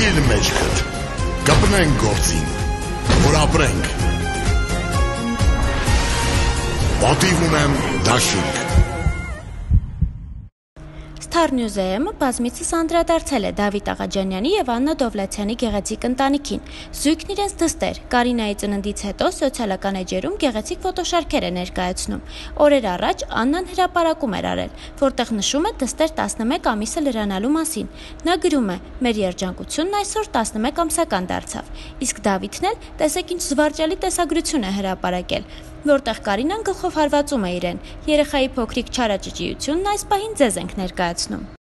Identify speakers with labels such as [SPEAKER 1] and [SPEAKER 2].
[SPEAKER 1] Փակիր մեջքդ, կպնենք գործին, որ ապրենք։ Պատիվ ունեմ դաշինք։
[SPEAKER 2] Star News-ը բազմիցս անդրադարձել է Դավիթ Աղաջանյանի և Աննա Դովլաթյանի գեղեցիկ ընտանիքին։ Զույգն իրենց դստեր, Կարինայի ծննդից հետո սոցիալական էջերում գեղեցիկ ֆոտոշարքեր է ներկայացնում։ Օրեր առաջ Աննան հրապարակում էր արել, որտեղ նշում է դստեր 11 ամիսը լրանալու մասին։ Նա գրում է. «Մեր երջանկությունն այսօր 11 ամսական դարձավ»։ Իսկ Դավիթն էլ տեսեք ինչ զվարճալի տեսագրություն է հրապարակել, որտեղ Կարինան գլխով հարվածում է իրեն։ Երեխայի փոքրիկ չարաճճիությունն այս պահին ձեզ ենք ներկայացնում։